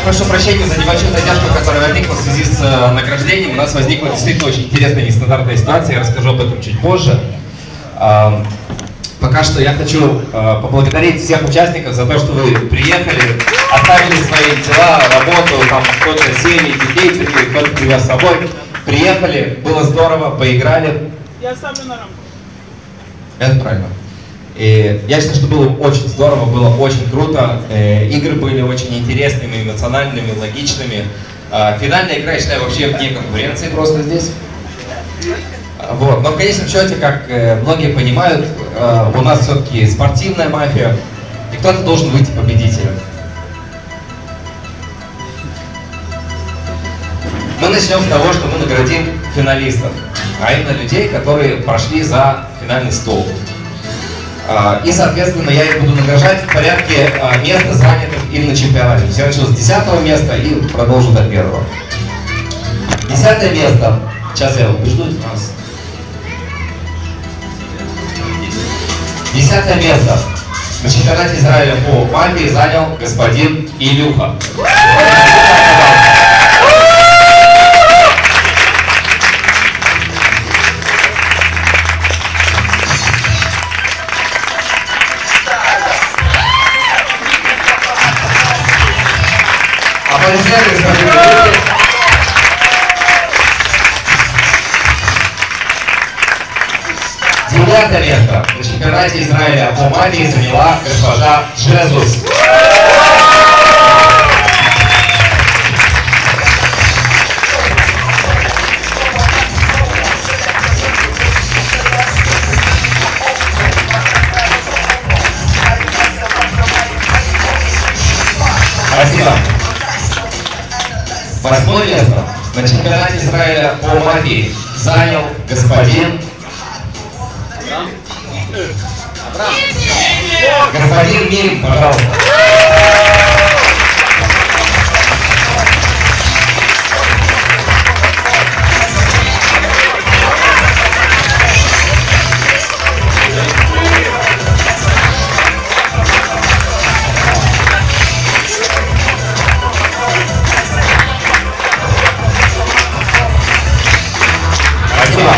прошу прощения за небольшую задержку, которая возникла в связи с награждением. У нас возникла действительно очень интересная нестандартная ситуация, я расскажу об этом чуть позже. Пока что я хочу поблагодарить всех участников за то, что вы приехали, оставили свои дела, работу, там кто-то семьи, детей, кто-то привез с собой. Приехали, было здорово, поиграли. Я ставлю на рамку. Это правильно. И я считаю, что было очень здорово, было очень круто. Игры были очень интересными, эмоциональными, логичными. Финальная игра, я считаю, вообще вне конкуренции просто здесь. Вот. Но в конечном счете, как многие понимают, у нас все-таки спортивная мафия, и кто-то должен выйти победителем. Мы начнем с того, что мы наградим финалистов, а именно людей, которые прошли за финальный стол. И, соответственно, я их буду награждать в порядке места, занятых им на чемпионате. Я начну с 10-го места и продолжу до 1-го. 10-е место. Сейчас я убежду нас. 10-е место на чемпионате Израиля по мафии занял господин Илюха. Аплодисменты, господин Илюха. 9-е место на чемпионате Израиля по мафии заняла госпожа Джезус. Спасибо. 8-е место на чемпионате Израиля по мафии занял господин господин Мим, пожалуйста. Спасибо.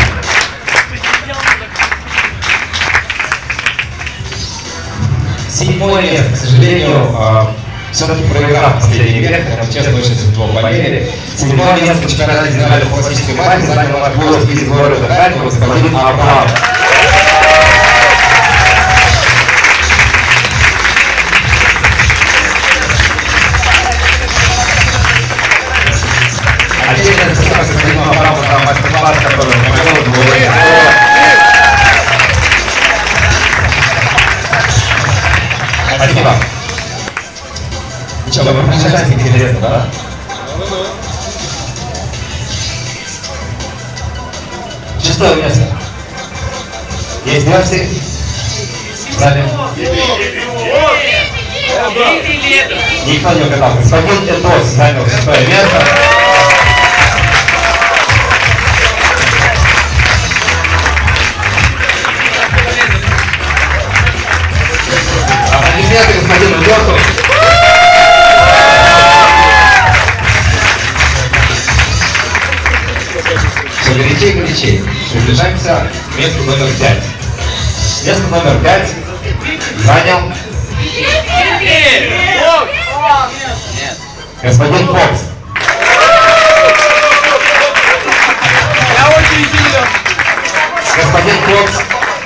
Седьмое место, к сожалению, все-таки проиграв последний век, хотя честно очень светло поверили. 7-е место на чемпионате Израиля по классической мафии занял наш голос из города Харькова господин Абрам. Отдельное спасибо господину Абраму за мастер-класс, который он провел. Спасибо. Ну что, вы продолжаете, интересно, да? Шестое место. Есть версии? Далее. Никто не угадал. Господин Этос занял 6-е место. Аплодисменты господину Лёсу. Все горячей и горячей. Приближаемся к месту номер 5. Место номер 5 занял господин Фокс. Я очень силен. Господин Фокс.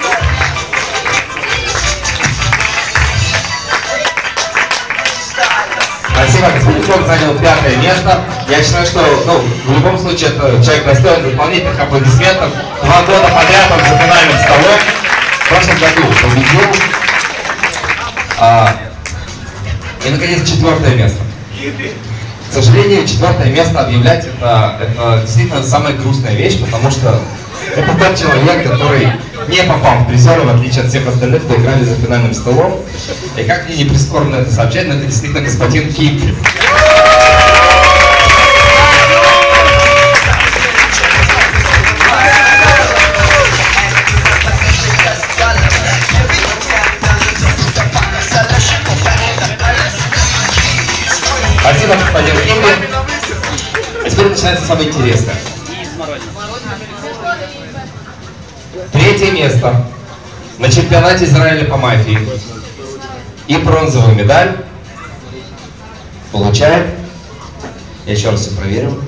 Спасибо, господин Фокс занял 5-е место. Я считаю, что в любом случае это человек достоин дополнительных аплодисментов. 2 года подряд он за финальным столом. В прошлом году победил. И, наконец, 4-е место. К сожалению, 4-е место объявлять это действительно самая грустная вещь, потому что это тот человек, который не попал в призеры, в отличие от всех остальных, кто играли за финальным столом. И как мне не прискорбно это сообщать, но это действительно господин Кипри. Спасибо. Спасибо, господин Кимби. А теперь начинается самое интересное. Третье место на чемпионате Израиля по мафии и бронзовую медаль получает. Я еще раз все проверю.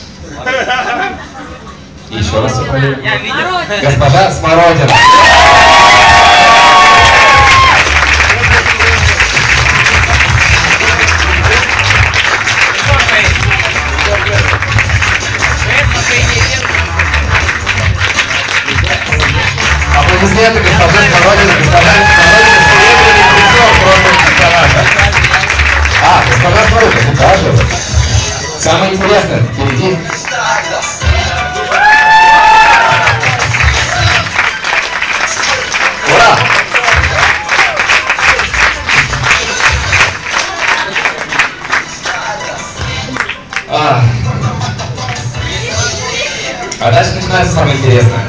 И еще раз все проверю. Госпожа Смородина. Аплодисменты госпожи Смородина. Госпожа Смородина серебряный призер прошлого чемпионата. Госпожа Смородина, даже. Самое интересное впереди. Ура! А дальше начинается самое интересное.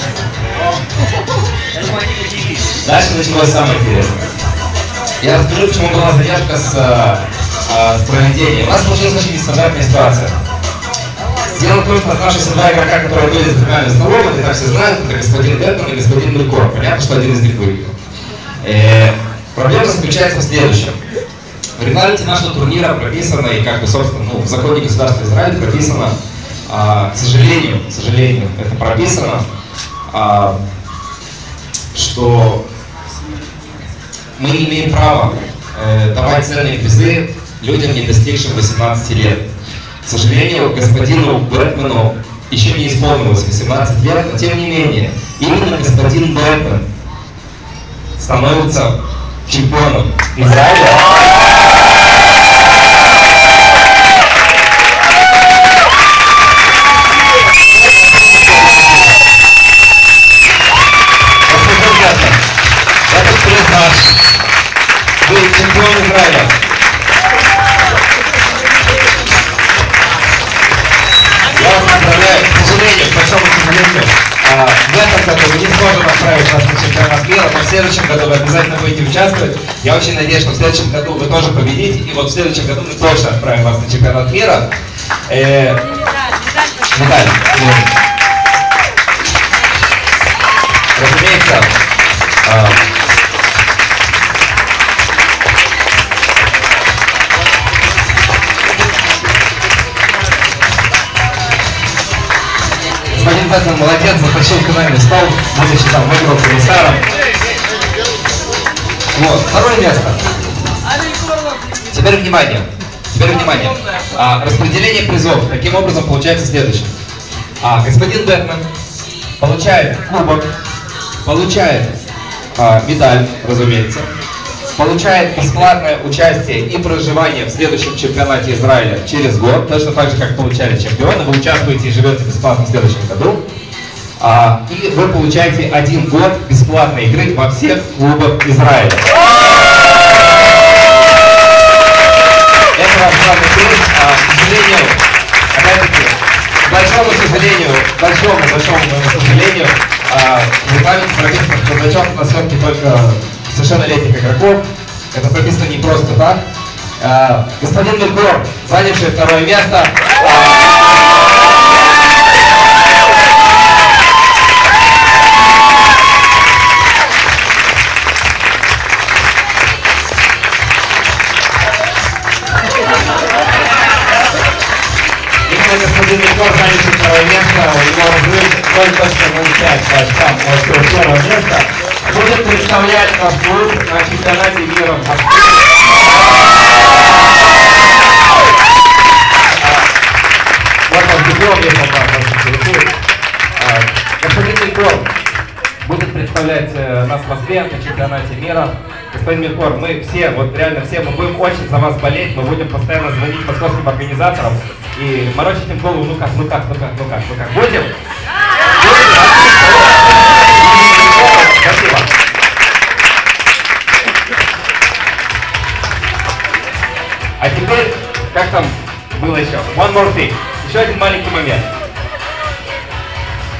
Дальше началось самое интересное. Я расскажу, почему была задержка с проведением. У нас случилась очень нестандартная ситуация. Дело в том, что наши два игрока, которые были с двумя столом, это все знают, это господин Бэтмен и господин Мелькор. Понятно, что один из них выиграл. Проблема заключается в следующем. В регламенте нашего турнира прописано, и как бы, собственно, в законе государства Израиля прописано, к сожалению, это прописано, что мы не имеем права давать ценные призы людям, не достигшим 18 лет. К сожалению, господину Бэтмену еще не исполнилось 18 лет, но тем не менее, именно господин Бэтмен становится чемпионом Израиля. Этот приз наш. Вы чемпион Израиля. Я вас поздравляю. К сожалению, к большому сожалению, в этом году мы не сможем отправить вас на чемпионат мира, но в следующем году вы обязательно будете участвовать. Я очень надеюсь, что в следующем году вы тоже победите, и вот в следующем году мы точно отправим вас на чемпионат мира. Медаль. Разумеется, господин Бэтмен молодец, затащил финальный стол, будучи там выиграл комиссаром. Вот, второе место. Теперь внимание. Распределение призов таким образом получается следующее. Господин Бэтмен получает кубок, получает медаль, разумеется, получает бесплатное участие и проживание в следующем чемпионате Израиля через год, точно так же, как получали чемпионы. Вы участвуете и живете бесплатно в следующем году. И вы получаете 1 год бесплатной игры во всех клубах Израиля. Это ваш главный приз. К сожалению, опять-таки, к большому сожалению, в регламенте прописано, что зачет на съемке только совершеннолетних игроков. Это прописано не просто так. Господин Мелькор, занявший второе место. Господин Мелькор, занявший второе место, у него разрыв 0.05 по очкам от первого места. Будет представлять наш клуб на чемпионате мира. Вот он диплом, если он вас интересует. Господин Мелькор будет представлять нас в Москве на чемпионате мира. Господин Мелькор, мы все, вот реально все, мы будем очень за вас болеть, мы будем постоянно звонить московским организаторам и морочить им голову, ну как, будем? Спасибо. А теперь, как там было еще? One more thing. Еще один маленький момент.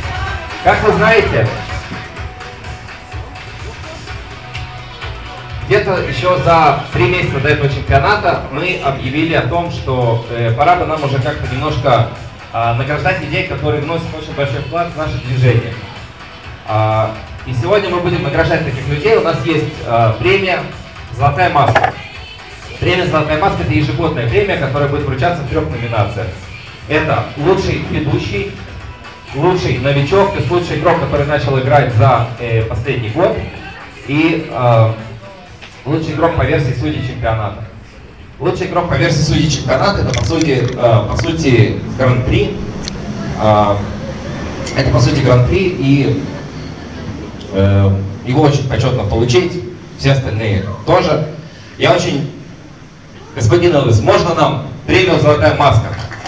Как вы знаете, в Где-то еще за 3 месяца до этого чемпионата мы объявили о том, что пора бы нам уже как-то немножко награждать людей, которые вносят очень большой вклад в наше движение. И сегодня мы будем награждать таких людей. У нас есть премия «Золотая маска». Премия «Золотая маска» — это ежегодная премия, которая будет вручаться в 3 номинациях. Это лучший ведущий, лучший новичок, то есть лучший игрок, который начал играть за последний год, и лучший игрок по версии судей чемпионата. Лучший игрок по версии судей чемпионата — это по сути гран-при. Это по сути гран-при, и его очень почетно получить, все остальные тоже. Я очень... Господин Элвис, можно нам премию «Золотая маска»?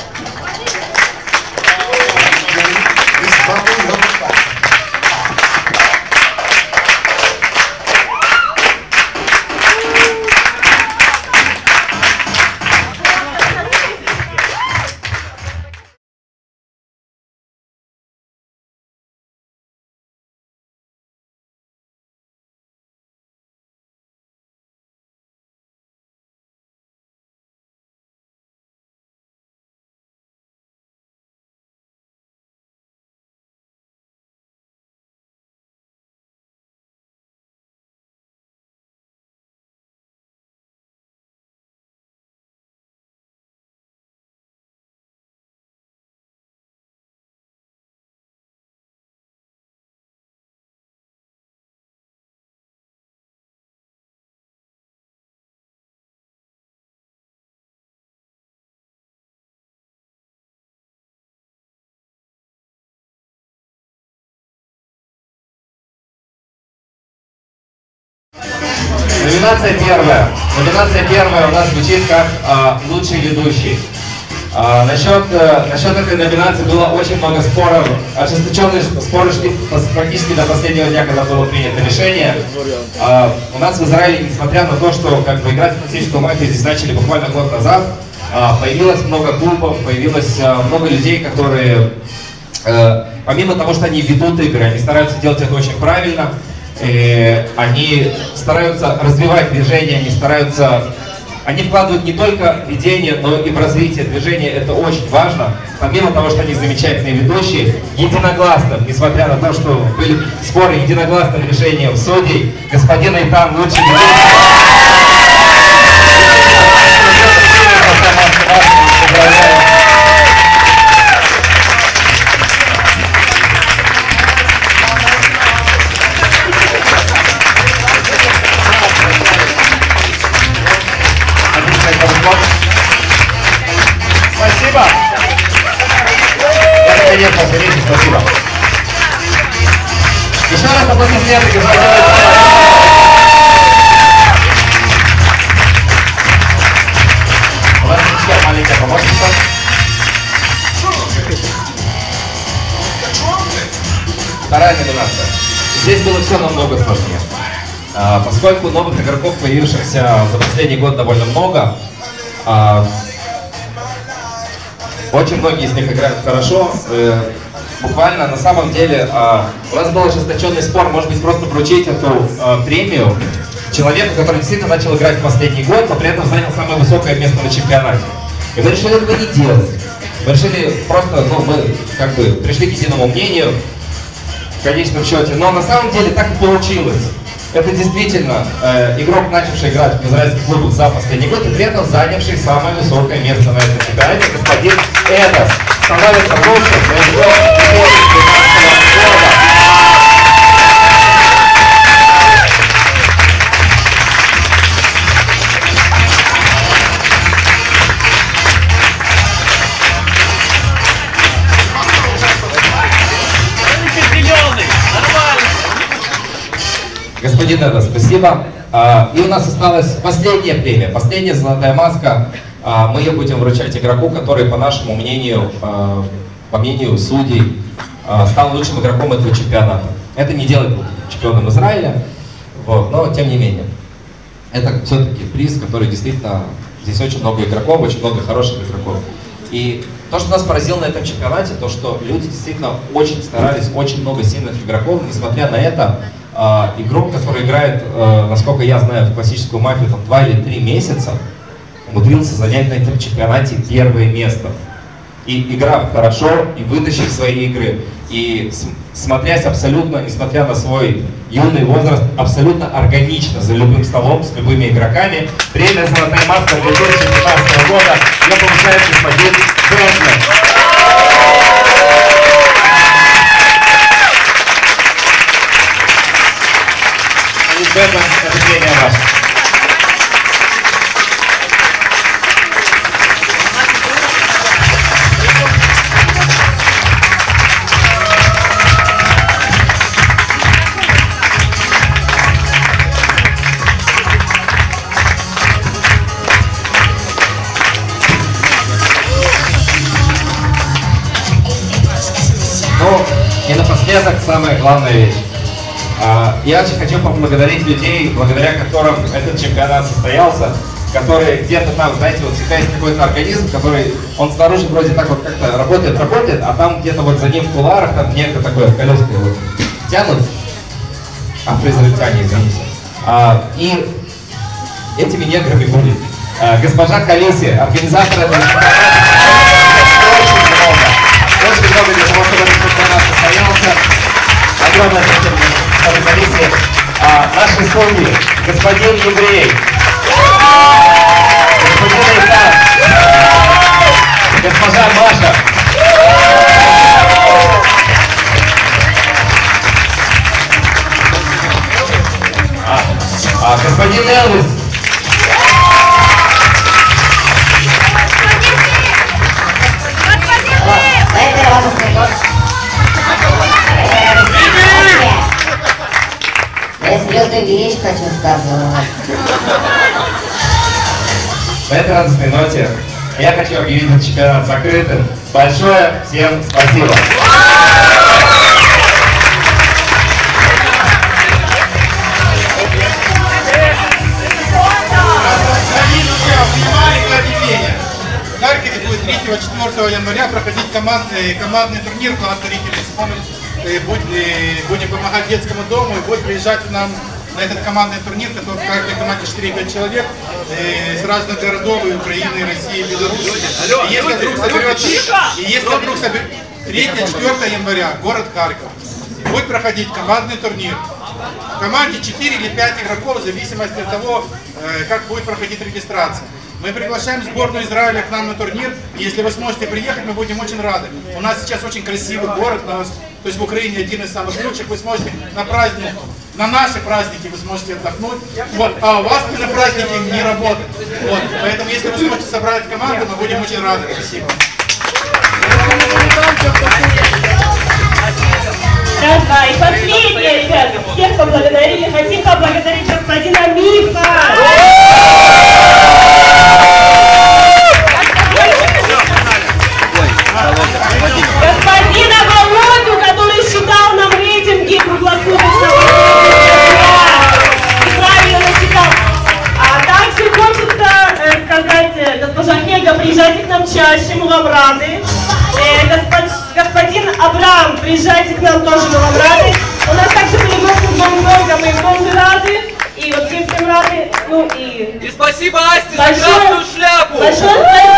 Номинация первая. Номинация первая у нас звучит как «Лучший ведущий». Насчет этой номинации было очень много споров. Ожесточенные споры шли практически до последнего дня, когда было принято решение. У нас в Израиле, несмотря на то, что играть в классическую мафию здесь начали буквально год назад, появилось много клубов, появилось много людей, которые, помимо того, что они ведут игры, они стараются делать это очень правильно. Они стараются развивать движение, они вкладывают не только в ведение, но и в развитие движения. Это очень важно. Помимо того, что они замечательные ведущие, единогласным, несмотря на то, что были споры, единогласным решением судей, господин Айтан лучший ведущий. Спасибо. Спасибо. Еще раз аплодисменты, господин. У нас сейчас маленькая помощница. Вторая номинация. Здесь было все намного сложнее. Поскольку новых игроков, появившихся за последний год, довольно много, очень многие из них играют хорошо. Буквально, на самом деле, у нас был ожесточенный спор, может быть, просто вручить эту премию человеку, который действительно начал играть в последний год, но при этом занял самое высокое место на чемпионате. И мы решили этого не делать. Мы решили просто, мы пришли к единому мнению в конечном счете. Но на самом деле так и получилось. Это действительно игрок, начавший играть в израильских клубах за последний год и при этом занявший самое высокое место на этом чемпионате, господин Эдас, становится лучшим игроком 2012 года. Господин Эдас, спасибо. И у нас осталась последняя премия, последняя «Золотая маска». Мы ее будем вручать игроку, который, по нашему мнению, по мнению судей, стал лучшим игроком этого чемпионата. Это не делает чемпионом Израиля, но тем не менее. Это все-таки приз, который действительно... Здесь очень много игроков, очень много хороших игроков. И то, что нас поразило на этом чемпионате, то, что люди действительно очень старались, очень много сильных игроков, несмотря на это, игрок, который играет, насколько я знаю, в классическую мафию там 2 или 3 месяца, умудрился занять на этом чемпионате первое место. И играв хорошо, и вытащив свои игры, и смотрясь абсолютно, несмотря на свой юный возраст, абсолютно органично за любым столом, с любыми игроками. Премия «Золотая маска» 2015 года ее получает господин Бэтмен. Бэтмен, это премия ваша. Ну, и напоследок самая главная вещь. Я очень хочу поблагодарить людей, благодаря которым этот чемпионат состоялся, которые где-то там, знаете, вот всегда есть какой-то организм, который, он снаружи вроде так вот как-то работает, а там где-то вот за ним в кулуарах, там некто такое колеско вот тянут, израильтяне, извините. И этими неграми будет госпожа Калиси, организатор этого чемпионата. Очень много для того, чтобы этот чемпионат состоялся. Огромное спасибо госпоже Калиси. Наши судьи, господин Еврей, господин Исаак, госпожа Маша, господин Элвис, Я серьезную вещь хочу сказать. на этой радостной ноте я хочу объявить этот чемпионат закрытым. Большое всем спасибо. В Харькове будет 3-4 января проходить командный турнир будем помогать детскому дому и будет приезжать к нам на этот командный турнир, который в каждой команде 4-5 человек с разных городов, и Украины, и России, и Беларуси. И если вдруг соберется 3-4 января, город Харьков, будет проходить командный турнир. В команде 4 или 5 игроков, в зависимости от того, как будет проходить регистрация. Мы приглашаем сборную Израиля к нам на турнир, и если вы сможете приехать, мы будем очень рады. У нас сейчас очень красивый город, то есть в Украине один из самых лучших, вы сможете на праздник, на наши праздники вы сможете отдохнуть, вот, а у вас на праздники не работать. Вот, поэтому если вы сможете собрать команду, мы будем очень рады. Спасибо. Раз, два. И последнее, ребята, всех поблагодарили. Хотим поблагодарить господина Миха. Господина Володю, который считал нам рейтинги круглосуточно. И правильно считал. А также хочется сказать, госпожа Хельга, приезжайте к нам чаще, мы вам рады. Господин Абрам, приезжайте к нам, тоже мы вам рады. У нас также были гости с Новым годом, мы им тоже рады. И вот всем рады. Ну и спасибо Асте за красную шляпу. Большое